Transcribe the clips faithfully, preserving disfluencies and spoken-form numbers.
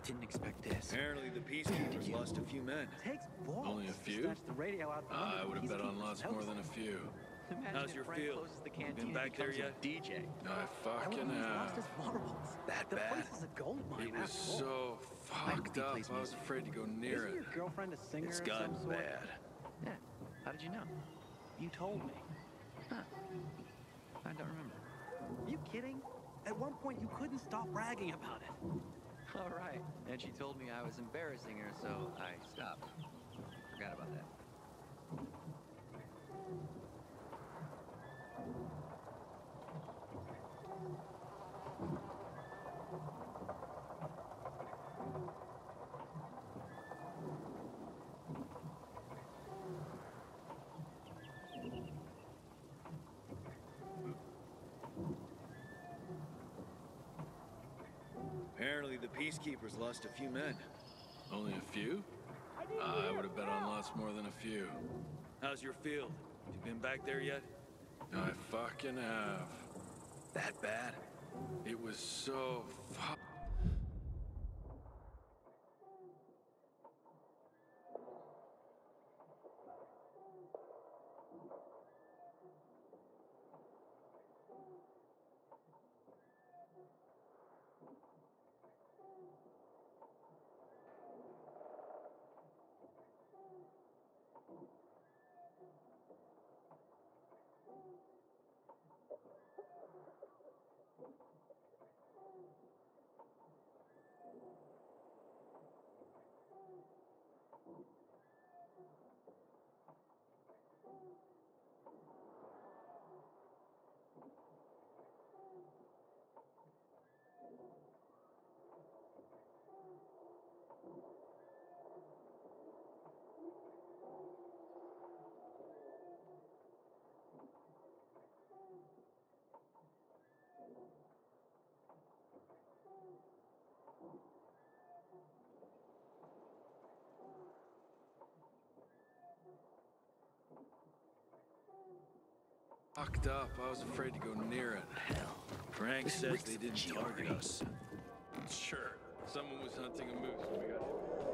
Didn't expect this. Apparently the Peacekeepers lost a few men. Takes balls. Only a few? Snatch the radio out from Uh, I under would the have bet on Peacekeepers' lots more noses. than a few. Imagine How's if your Frank field? closes the Been canteen back and there becomes a yet? D J. I I fucking wouldn't have lost have. his marbles. That the bad? place is a gold mine. It was after all. so fucked up, please I was music. afraid to go near Isn't it. your girlfriend a singer It's of some gotten sort? bad. Yeah. How did you know? You told me. Huh. I don't remember. You kidding? At one point, you couldn't stop bragging about it. All right. And she told me I was embarrassing her, so I stopped. Forgot about that. Apparently the Peacekeepers lost a few men. Only a few? Uh, I would have bet on lots more than a few. How's your field? You been back there yet? I fucking have. That bad? It was so fu- fucked up. I was afraid to go near it. Hell. Frank This says reeks they of didn't G R E. target us. Sure. Someone was hunting a moose when we got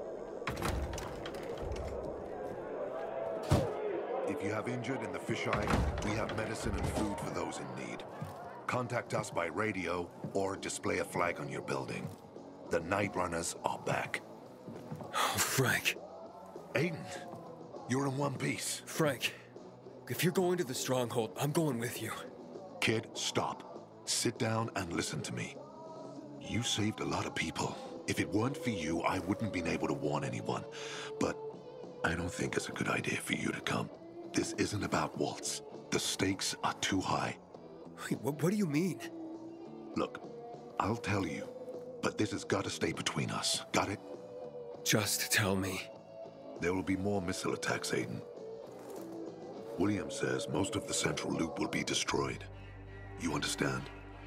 here. If you have injured in the fisheye, we have medicine and food for those in need. Contact us by radio or display a flag on your building. The Night Runners are back. Frank. Aiden, you're in one piece. Frank. If you're going to the Stronghold, I'm going with you. Kid, stop. Sit down and listen to me. You saved a lot of people. If it weren't for you, I wouldn't been able to warn anyone. But I don't think it's a good idea for you to come. This isn't about Waltz. The stakes are too high. Wait, what, what do you mean? Look, I'll tell you, but this has got to stay between us. Got it? Just tell me. There will be more missile attacks, Aiden. Williams says most of the central loop will be destroyed. You understand?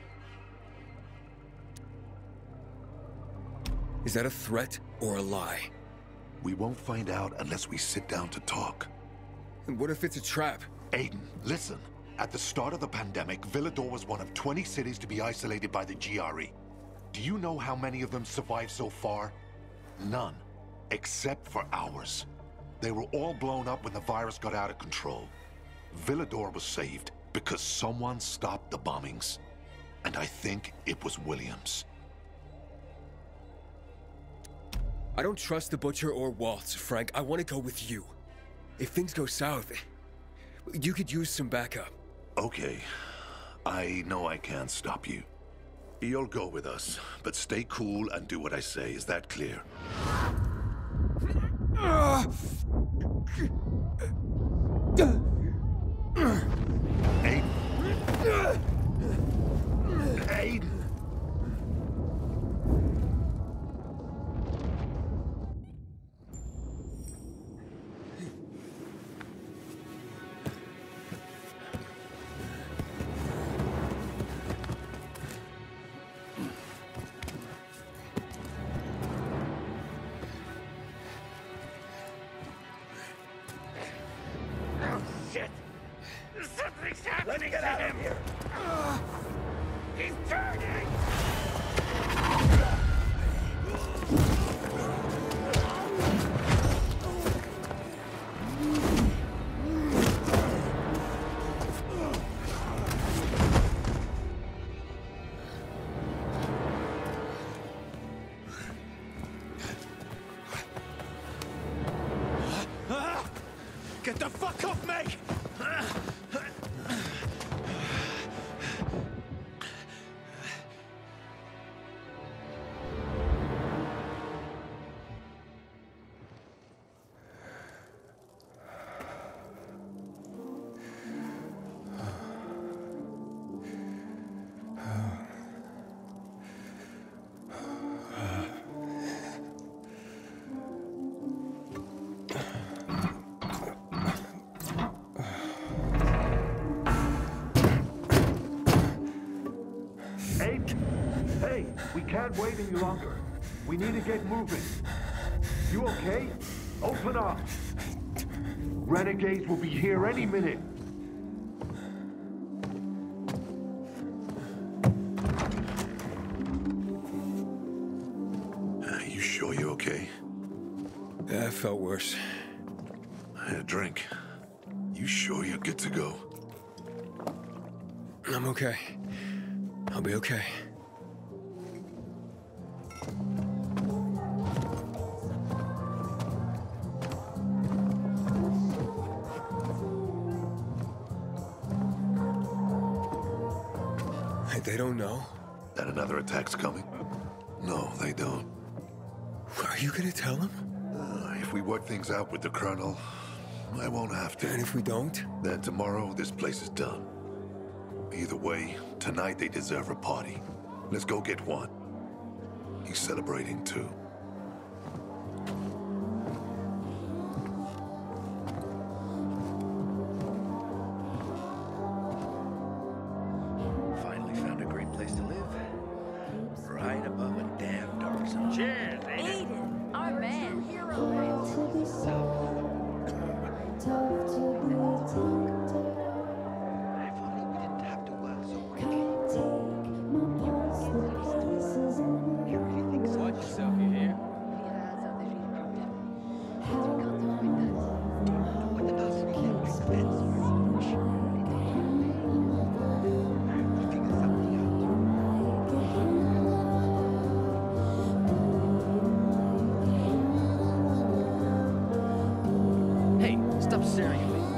Is that a threat or a lie? We won't find out unless we sit down to talk. And what if it's a trap? Aiden, listen. At the start of the pandemic, Villador was one of twenty cities to be isolated by the G R E. Do you know how many of them survived so far? None. Except for ours. They were all blown up when the virus got out of control. Villador was saved because someone stopped the bombings. And I think it was Williams. I don't trust the Butcher or Waltz, Frank. I want to go with you. If things go south, you could use some backup. Okay. I know I can't stop you. You'll go with us, but stay cool and do what I say. Is that clear? Aiden. Aiden. Shit! Something's happening. Let's get out of here. He's turning. Get the fuck off me! Hey, we can't wait any longer. We need to get moving. You okay? Open up. Renegades will be here any minute. Uh, you sure you're okay? Yeah, I felt worse. I had a drink. You sure you're good to go? I'm okay. I'll be okay. They don't know? That another attack's coming? No, they don't. Are you gonna tell them? Uh, if we work things out with the Colonel, I won't have to. And if we don't? Then tomorrow, this place is done. Either way, tonight they deserve a party. Let's go get one. He's celebrating too. Finally found a great place to live. Right above a damn dark zone. Cheers, Aiden. Aiden, our man. If only we didn't have to work so quickly. You really think so? Watch yourself, you hear? What about some little expensive? We figure something out. Hey, stop staring at me.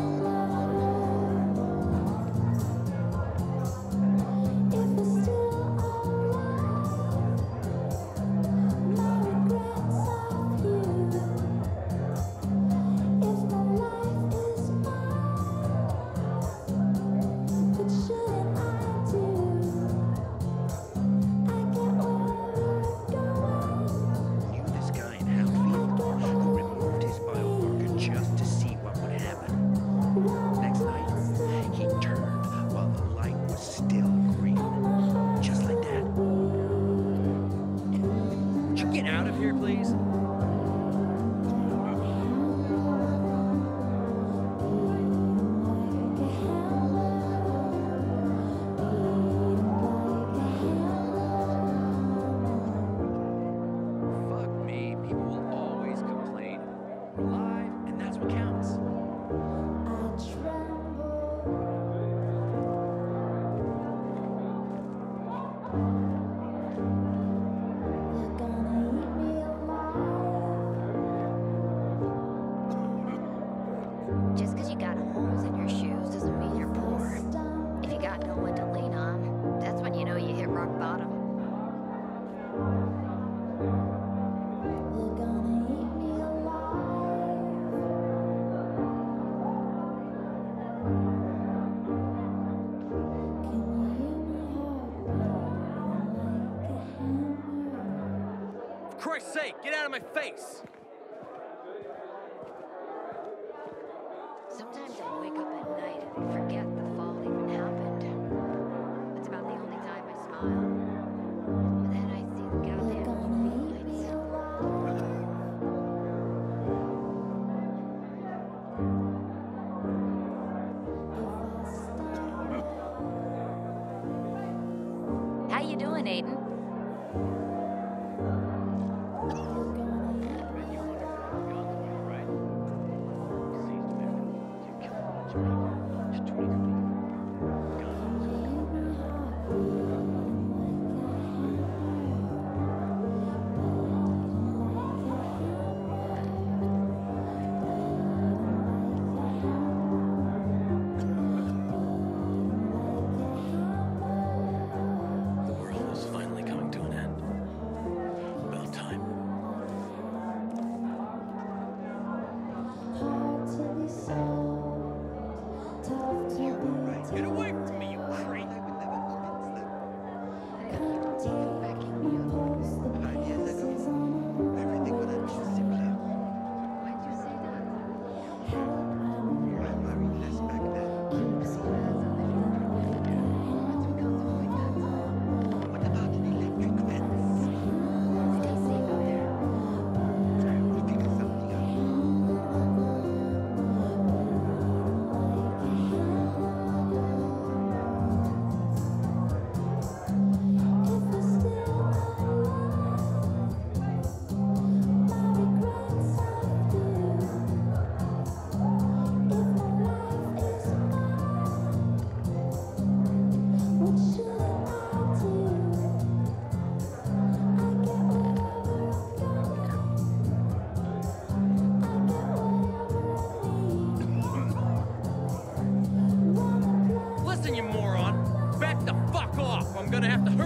Knew this guy in Hatfield who removed his biomarker just to see what would happen. Next night, he turned while the light was still green. Just like that. Would you get out of here, please? Fuck me, people will always complain. We're live, and that's what counts. Just because you got holes in your shoes doesn't mean you're poor. If you got no one to lean on, that's when you know you hit rock bottom. For Christ's sake, get out of my face! Sometimes I wake up at night and forget the fall even happened. It's about the only time I smile. But then I see the goddamn lights. How you doing, Aiden?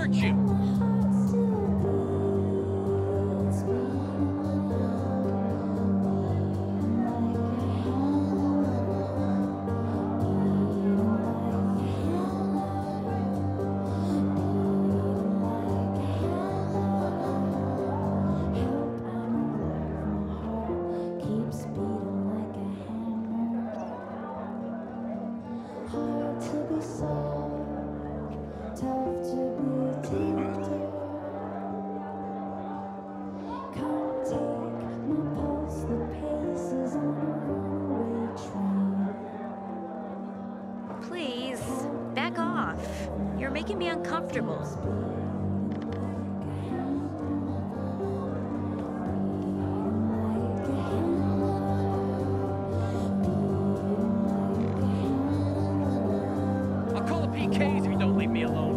hurt you? Please, back off. You're making me uncomfortable. I'll call the P Ks if you don't leave me alone.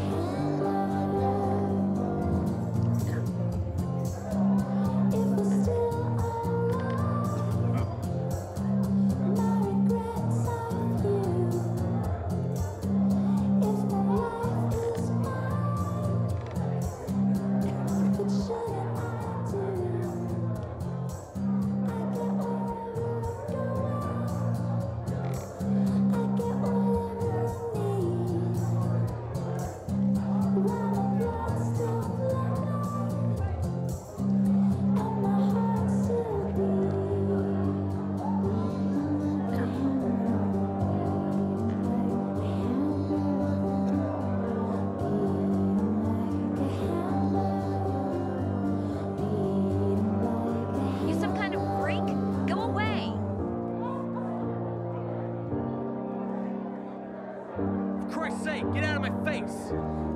You some kind of freak? Go away! For Christ's sake, get out of my face!